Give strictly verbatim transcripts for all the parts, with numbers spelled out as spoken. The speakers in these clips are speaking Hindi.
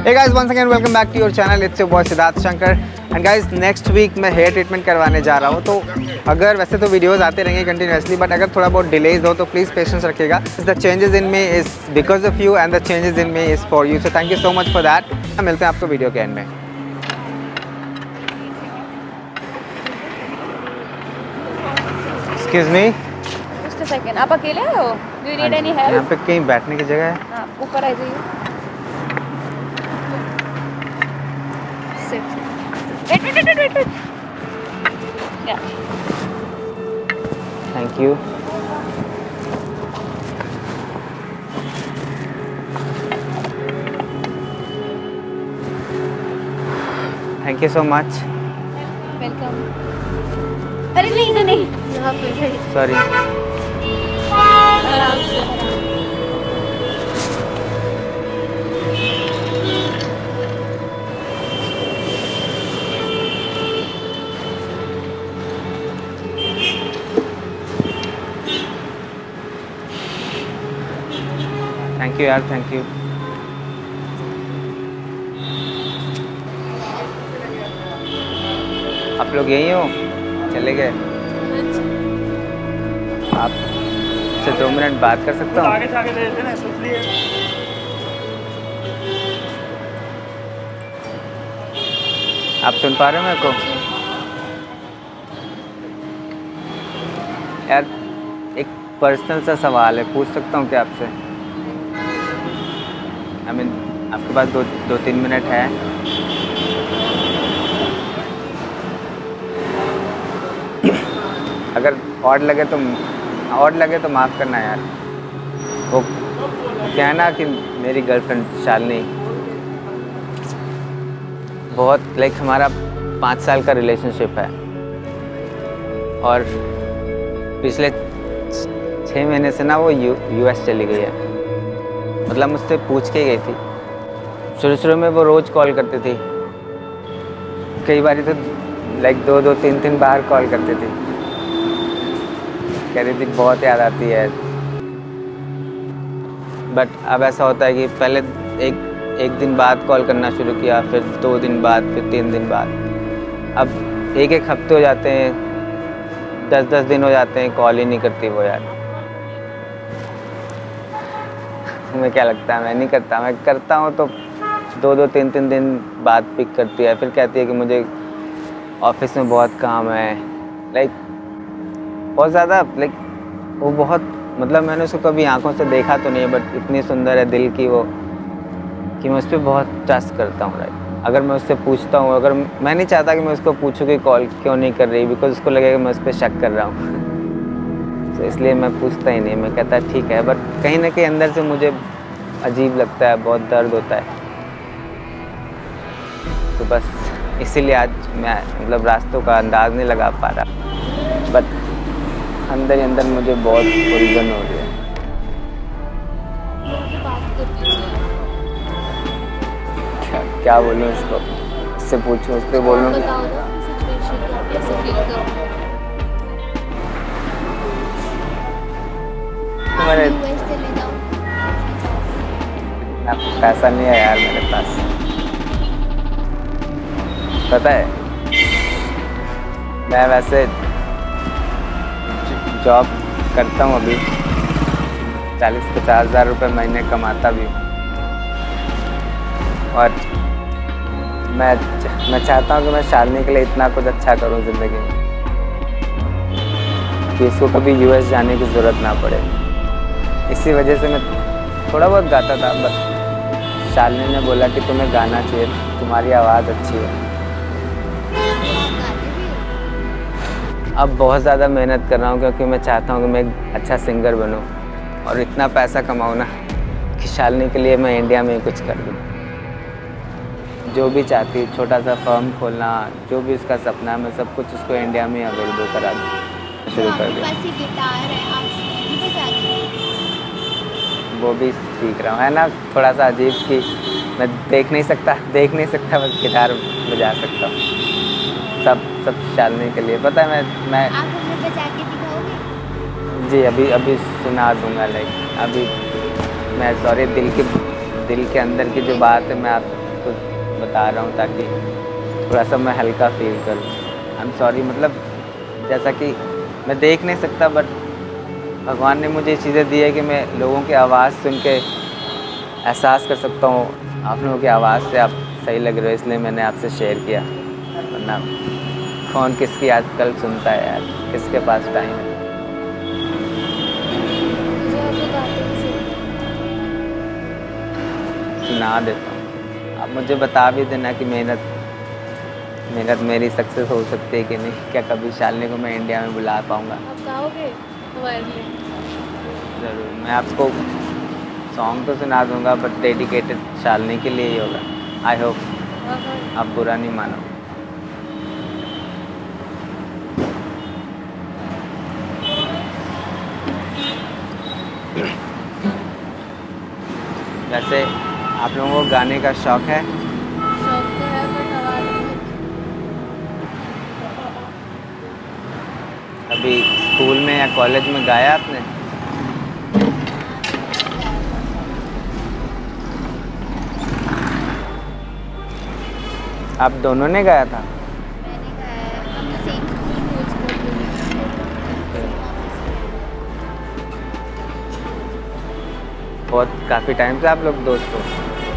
Hey guys, once again welcome back to your channel. It's your boy Siddharth Shankar. And guys, next week मैं हेयर ट्रीटमेंट करवाने जा रहा हूँ. तो अगर वैसे तो वीडियोस आते रहेंगे कंटिन्यूसली, बट अगर थोड़ा बहुत डिलेज हो तो प्लीज़ पेशेंस रखिएगा. The changes in me is because of you and the changes in me is for you. So thank you so much for that. मिलते हैं आपको वीडियो के एंड में. Excuse me, just a second. आप अकेले हो? Do you need any help? यहाँ पे कहीं बैठने की जगह है? हाँ, ऊपर आ जाइए. Sit. Wait, wait, wait, wait, wait. Yeah. Thank you. Thank you so much. Welcome. अरे नहीं नहीं नहीं. यहाँ पे. Sorry. आराम से. थैंक यू यार, थैंक यू. आप लोग यहीं हो? चले गए? आप से दो मिनट बात कर सकता हूँ? आगे से आगे दे देते ना, इसलिए. आप सुन पा रहे हो मेरे को? यार एक पर्सनल सा सवाल है, पूछ सकता हूँ क्या आपसे? आई मीन आपके पास दो दो तीन मिनट है? अगर ऑड लगे तो ऑड लगे तो माफ़ करना यार. वो क्या है ना कि मेरी गर्लफ्रेंड शालिनी बहुत लाइक हमारा पाँच साल का रिलेशनशिप है और पिछले छः महीने से ना वो यू यूएस चली गई है. मतलब मुझसे पूछ के गई थी. शुरू शुरू में वो रोज़ कॉल करती थी, कई बार तो लाइक दो दो तीन तीन बार कॉल करती थी. कह रही थी बहुत याद आती है. बट अब ऐसा होता है कि पहले एक एक दिन बाद कॉल करना शुरू किया, फिर दो दिन बाद, फिर तीन दिन बाद. अब एक एक हफ्ते हो जाते हैं, दस दस दिन हो जाते हैं, कॉल ही नहीं करती वो यार. तुम्हें क्या लगता है मैं नहीं करता? मैं करता हूँ तो दो दो तीन तीन दिन बाद पिक करती है. फिर कहती है कि मुझे ऑफिस में बहुत काम है. लाइक बहुत ज़्यादा लाइक वो बहुत मतलब मैंने उसको कभी आंखों से देखा तो नहीं है, बट इतनी सुंदर है दिल की वो कि मैं उस पर बहुत ट्रस्ट करता हूँ. राइट, अगर मैं उससे पूछता हूँ, अगर मैं नहीं चाहता कि मैं उसको पूछूँ कि कॉल क्यों नहीं कर रही, बिकॉज उसको लगेगा मैं उस पर शक कर रहा हूँ. तो इसलिए मैं पूछता ही नहीं. मैं कहता ठीक है, बट कहीं ना कहीं अंदर से मुझे अजीब लगता है, बहुत दर्द होता है. तो बस इसीलिए आज मैं मतलब रास्तों का अंदाज़ नहीं लगा पा रहा, बट अंदर ही अंदर मुझे बहुत उलझन हो रही है. क्या क्या बोलूँ इसको? इससे पूछूँ, उससे बोलूँ? मेरे इतना पैसा नहीं है यार मेरे पास, पता है. मैं वैसे जॉब करता हूँ अभी, चालीस पचास हज़ार रुपये महीने कमाता भी हूँ. और मैं मैं चाहता हूँ कि मैं शालिनी के लिए इतना कुछ अच्छा करूँ ज़िंदगी में कि इसको कभी यूएस जाने की ज़रूरत ना पड़े. इसी वजह से मैं थोड़ा बहुत गाता था, बट शालिनी ने बोला कि तुम्हें गाना चाहिए, तुम्हारी आवाज़ अच्छी है. अब बहुत ज़्यादा मेहनत कर रहा हूँ क्योंकि मैं चाहता हूँ कि मैं एक अच्छा सिंगर बनूँ और इतना पैसा कमाऊँ ना कि शालिनी के लिए मैं इंडिया में ही कुछ कर दूँ. जो भी चाहती है, छोटा सा फर्म खोलना, जो भी उसका सपना है, मैं सब कुछ उसको इंडिया में अवेलेबल करा दूँ. शुरू कर दिया. वो भी सीख रहा हूँ, है ना. थोड़ा सा अजीब कि मैं देख नहीं सकता देख नहीं सकता बस गिटार बजा सकता हूँ. सब सब शालिनी के लिए. पता है मैं मैं आप हमें बजा के दिखाओगे? जी अभी अभी सुना दूँगा. लाइक अभी मैं सॉरी दिल के दिल के अंदर की जो बात है मैं आप बता रहा हूँ ताकि थोड़ा सा मैं हल्का फील करूँ। आई एम सॉरी, मतलब जैसा कि मैं देख नहीं सकता बट भगवान ने मुझे ये चीज़ें दी है कि मैं लोगों की आवाज़ सुन के एहसास कर सकता हूँ आप लोगों की आवाज़ से आप सही लग रहे हो, इसलिए मैंने आपसे शेयर किया। वरना कौन किसकी आजकल सुनता है यार, किसके पास टाइम है। सुना देता हूँ, आप मुझे बता भी देना कि मेहनत मेहनत मेरी सक्सेस हो सकती है कि नहीं। क्या कभी शालिनी को मैं इंडिया में बुला पाऊँगा? आप गाओगे मोबाइल में? ज़रूर, मैं आपको सॉन्ग तो सुना दूँगा बट डेडिकेटेड शालिनी के लिए ही होगा। आई होप आप बुरा नहीं मानो। वैसे आप लोगों को गाने का शौक है? शौक तो है बट आवाज़ नहीं। अभी स्कूल में या कॉलेज में गाया आपने? आप दोनों ने गाया था? मैंने गाया है, हम तो सेम स्कूल स्कूल बहुत काफ़ी टाइम से आप लोग दोस्त हो?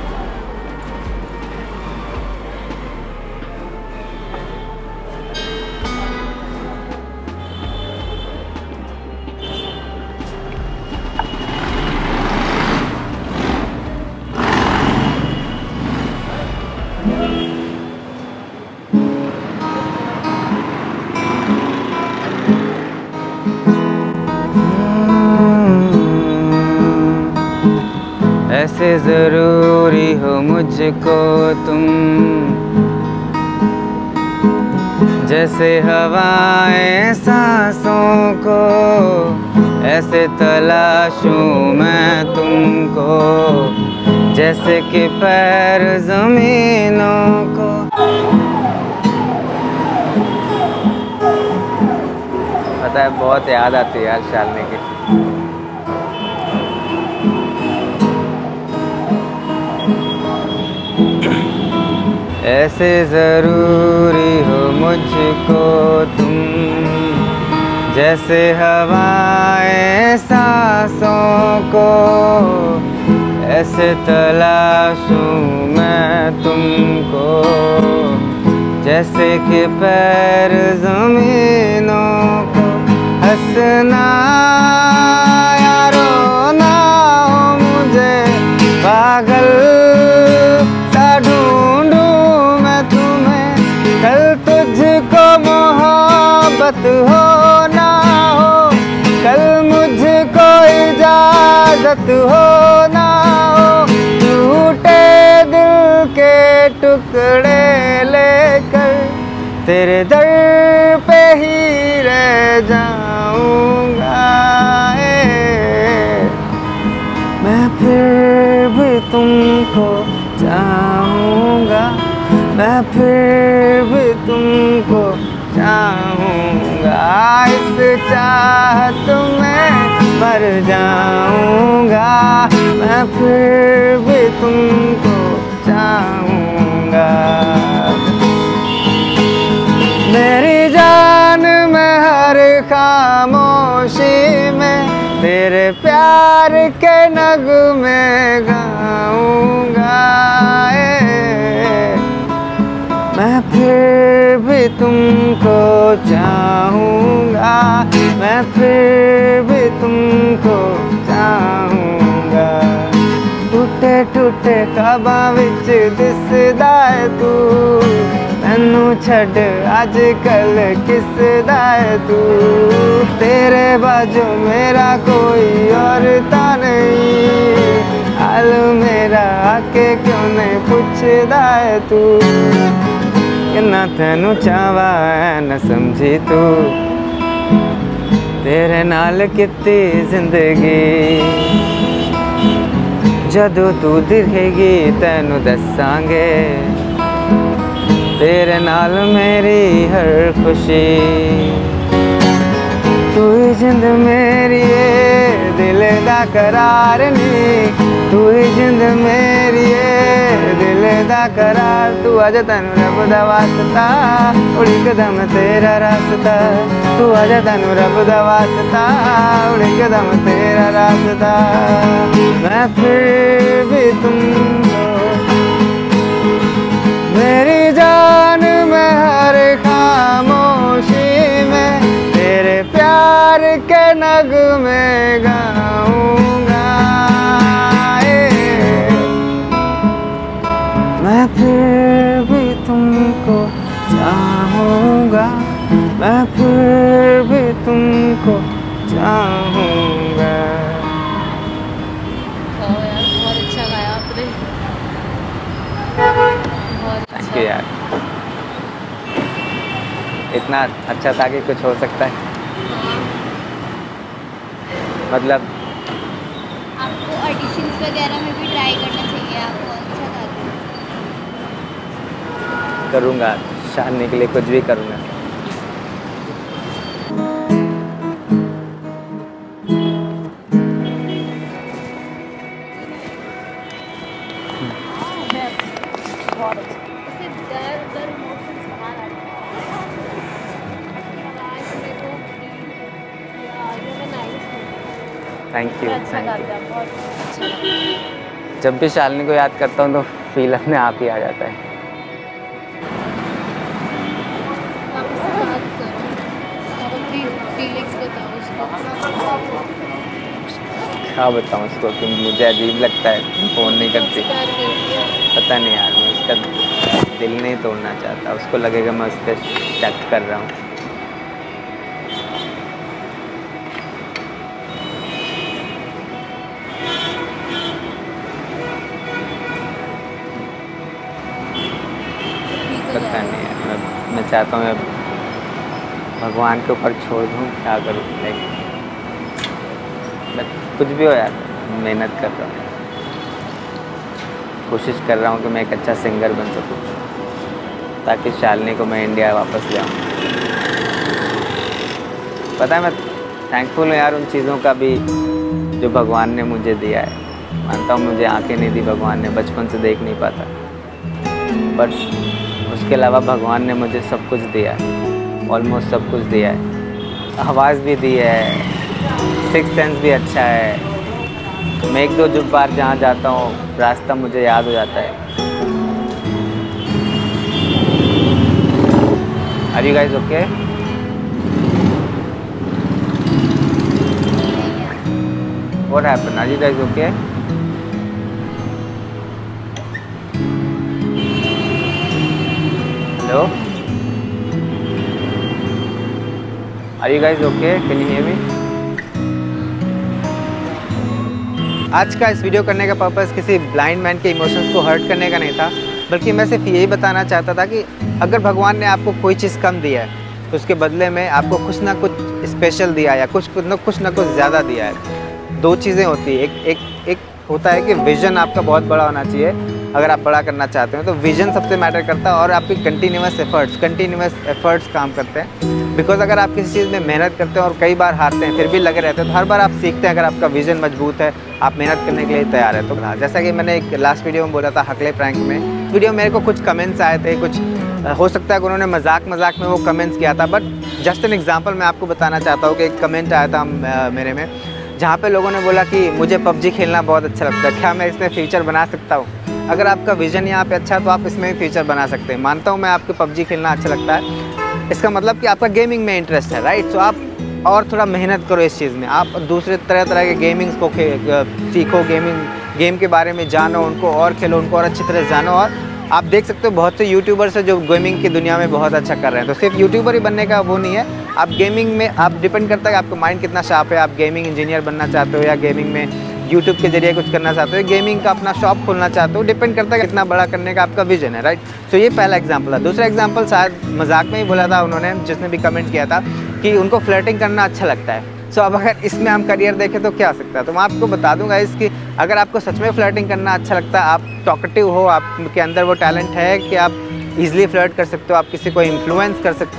ऐसे ज़रूरी हो मुझको तुम, जैसे हवाएं सांसों को, ऐसे तलाशूं मैं तुमको, जैसे कि पैर ज़मीनों को। पता है बहुत याद आती है यार शालिनी की। ऐसे ज़रूरी हो मुझको तुम, जैसे हवाएं सांसों को, ऐसे तलाशूं मैं तुमको, जैसे कि पैर ज़मीनों को। हंसना या रोना हो मुझे पागल सा ढूंढूं मैं तुम्हें, कल तुझको मोहब्बत हो ना हो, कल मुझको इजाज़त हो ना हो, टूटे दिल के टुकड़े लेकर तेरे दर पे ही रह जाऊंगा। मैं फिर भी तुमको चाहूँगा, मैं फिर भी तुमको चाहूँगा, इस चाहत में मर जाऊँगा, मैं फिर भी तुमको चाहूँगा। मेरी जान मैं हर खामोशी में तेरे प्यार के नगमे गाऊंगा। मैं फिर भी तुमको चाहूँगा, मैं फिर भी तुमको चाहूँगा। टूटे टूटे ख्वाबां विच दिसदा है तू, मैनू छड़ अज कल किसदा है तू, तेरे बाजू मेरा कोई और ता नहीं, हाल मेरा आके क्यों नहीं पुछदा है तू, किन्ना तेनू चाहवा है न समझी तू, तेरे नाल किती जिंदगी, जदों तू दिखेगी तैनू दसांगे, तेरे नाल मेरी हर खुशी, तू ही जिंद मेरी ए दिल दा करार नी, तू ही जिंद मेरी ए दिल दा करार। तू आजा तैनू रब दा वास्ता उड़ी कदम तेरा रास्ता, तू आजा तैनू रब दा वास्ता उड़ी कदम तेरा रास्ता। मैं फिर भी तुमको मेरी जान में हर खामोशी में तेरे प्यार के नगमे गाऊंगा। मैं फिर भी तुमको चाहूँगा, मैं फिर भी तुमको चाहूँगा। बहुत अच्छा गाया आपने। थैंक यू यार, इतना अच्छा था कि कुछ हो सकता है। मतलब आपको ऑडिशंस वगैरह में भी ट्राई करना चाहिए, आपको अच्छा गाते हैं। करूँगा, शादी के लिए कुछ भी करूँगा। Thank you thank you. जब भी शालिनी को याद करता हूँ तो फील अपने आप ही आ जाता है। क्या बताऊँ उसको कि मुझे अजीब लगता है फ़ोन नहीं करती। पता नहीं यार, मैं उसका दिल नहीं तोड़ना चाहता, उसको लगेगा मैं उस पर शक कर रहा हूँ। पता नहीं है, मैं मैं चाहता हूँ भगवान के ऊपर छोड़ दूँ, क्या करूँ। लाइक कुछ भी हो यार, मेहनत कर रहा हूँ, कोशिश कर रहा हूँ कि मैं एक अच्छा सिंगर बन सकूँ ताकि शालिनी को मैं इंडिया वापस ले आऊँ। पता है मैं थैंकफुल हूँ यार उन चीज़ों का भी जो भगवान ने मुझे दिया है। मानता हूँ मुझे आंखें नहीं दी भगवान ने, बचपन से देख नहीं पाता, बट उसके अलावा भगवान ने मुझे सब कुछ दिया है, ऑलमोस्ट सब कुछ दिया है। आवाज़ भी दी है, सिक्स सेंस भी अच्छा है। मैं एक दो जो बार जहाँ जाता हूँ रास्ता मुझे याद हो जाता है। Are you guys okay? What happened? Are you guys okay? Hello, are you guys okay? Can you hear me? आज का इस वीडियो करने का पर्पस किसी ब्लाइंड मैन के इमोशंस को हर्ट करने का नहीं था, बल्कि मैं सिर्फ यही बताना चाहता था कि अगर भगवान ने आपको कोई चीज़ कम दिया है तो उसके बदले में आपको कुछ ना कुछ स्पेशल दिया है या कुछ कुछ ना कुछ ना कुछ ज़्यादा दिया है। दो चीज़ें होती है, एक एक एक होता है कि विज़न आपका बहुत बड़ा होना चाहिए। अगर आप बड़ा करना चाहते हो तो विज़न सबसे मैटर करता है, और आपकी कंटिन्यूस एफर्ट्स कंटिन्यूस एफर्ट्स काम करते हैं। बिकॉज अगर आप किसी चीज़ में मेहनत करते हैं और कई बार हारते हैं फिर भी लगे रहते हैं तो हर बार आप सीखते हैं। अगर आपका विज़न मजबूत है, आप मेहनत करने के लिए तैयार है। तो जैसा कि मैंने एक लास्ट वीडियो में बोला था हकले प्रैंक में, वीडियो मेरे को कुछ कमेंट्स आए थे, कुछ हो सकता है कि उन्होंने मजाक मजाक में वो कमेंट्स किया था, बट जस्ट एन एग्जांपल मैं आपको बताना चाहता हूँ कि एक कमेंट आया था मेरे में जहाँ पे लोगों ने बोला कि मुझे पबजी खेलना बहुत अच्छा लगता है, क्या मैं इसमें फ्यूचर बना सकता हूँ? अगर आपका विज़न यहाँ पे अच्छा है तो आप इसमें भी फ्यूचर बना सकते हैं। मानता हूँ मैं आपको पबजी खेलना अच्छा लगता है, इसका मतलब कि आपका गेमिंग में इंटरेस्ट है, राइट? तो आप और थोड़ा मेहनत करो इस चीज़ में, आप दूसरे तरह तरह के गेमिंग्स को सीखो, गेमिंग गेम के बारे में जानो, उनको और खेलो, उनको और अच्छी तरह से जानो। और आप देख सकते हो बहुत से यूट्यूबर्स हैं जो गेमिंग की दुनिया में बहुत अच्छा कर रहे हैं। तो सिर्फ यूट्यूबर ही बनने का वो नहीं है, आप गेमिंग में आप डिपेंड करता है कि आपका माइंड कितना शार्प है। आप गेमिंग इंजीनियर बनना चाहते हो या गेमिंग में यूट्यूब के जरिए कुछ करना चाहते हो, गेमिंग का अपना शॉप खोलना चाहते हो, डिपेंड करता है कितना बड़ा करने का आपका विजन है, राइट? तो ये पहला एग्जांपल है। दूसरा एग्जांपल शायद मजाक में ही बोला था उन्होंने, जिसने भी कमेंट किया था कि उनको फ्लर्टिंग करना अच्छा लगता है। सो अब अगर इसमें हम करियर देखें तो क्या हो सकता है? तो मैं आपको बता दूंगा इसकी, अगर आपको सच में फ्लर्टिंग करना अच्छा लगता है, आप टॉकेटिव हो, आपके अंदर वो टैलेंट है कि आप ईजिली फ्लर्ट कर सकते हो, आप किसी को इन्फ्लुएंस कर सकते हो,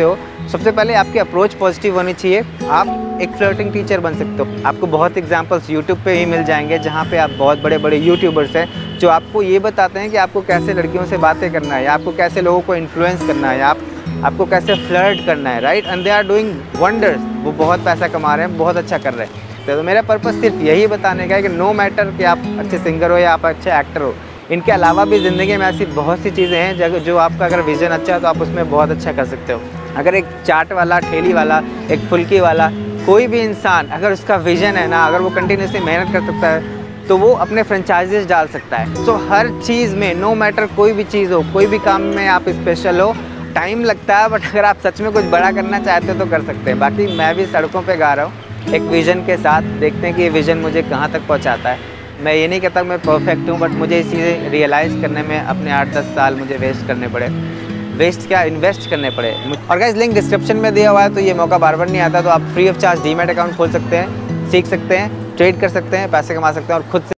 सबसे पहले आपकी अप्रोच पॉजिटिव होनी चाहिए। आप एक फ्लर्टिंग टीचर बन सकते हो। आपको बहुत एग्जांपल्स यूट्यूब पे ही मिल जाएंगे जहाँ पे आप बहुत बड़े बड़े यूट्यूबर्स हैं जो आपको ये बताते हैं कि आपको कैसे लड़कियों से बातें करना है, या आपको कैसे लोगों को इन्फ्लुएंस करना है, या आप आपको कैसे फ्लर्ट करना है, right. And they are doing wonders. वो बहुत पैसा कमा रहे हैं, बहुत अच्छा कर रहे हैं। तो मेरा पर्पस सिर्फ यही बताने का है कि नो मैटर कि आप अच्छे सिंगर हो या आप अच्छे एक्टर हो, इनके अलावा भी ज़िंदगी में ऐसी बहुत सी चीज़ें हैं जो जो आपका अगर विज़न अच्छा है तो आप उसमें बहुत अच्छा कर सकते हो। अगर एक चाट वाला, ठेली वाला, एक फुल्की वाला, कोई भी इंसान अगर उसका विज़न है ना, अगर वो कंटिन्यूसली मेहनत कर सकता है तो वो अपने फ्रेंचाइजीज डाल सकता है। सो so, हर चीज़ में नो मैटर कोई भी चीज़ हो, कोई भी काम में आप स्पेशल हो, टाइम लगता है बट अगर आप सच में कुछ बड़ा करना चाहते हो तो कर सकते हैं। बाकी मैं भी सड़कों पे गा रहा हूँ एक विज़न के साथ, देखते हैं कि ये विज़न मुझे कहाँ तक पहुँचाता है। मैं ये नहीं कहता मैं परफेक्ट हूँ, बट मुझे ये चीज़ें रियलाइज़ करने में अपने आठ दस साल मुझे वेस्ट करने पड़े। वेस्ट क्या, इन्वेस्ट करने पड़े। और गाइस लिंक डिस्क्रिप्शन में दिया हुआ है, तो ये मौका बार बार नहीं आता। तो आप free of charge demat account खोल सकते हैं, सीख सकते हैं, ट्रेड कर सकते हैं, पैसे कमा सकते हैं और खुद से